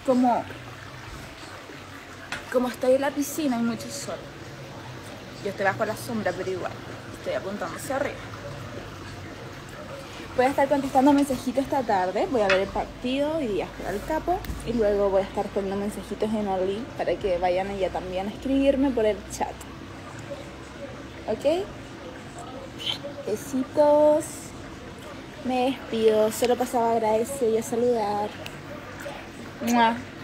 como estoy en la piscina hay mucho sol. Yo estoy bajo la sombra, pero igual estoy apuntando hacia arriba. Voy a estar contestando mensajitos esta tarde. Voy a ver el partido y a jugar al capo. Y luego voy a estar poniendo mensajitos en Only para que vayan ella también a escribirme por el chat. ¿Ok? Besitos. Me despido. Solo pasaba a agradecer y a saludar. ¡Mua!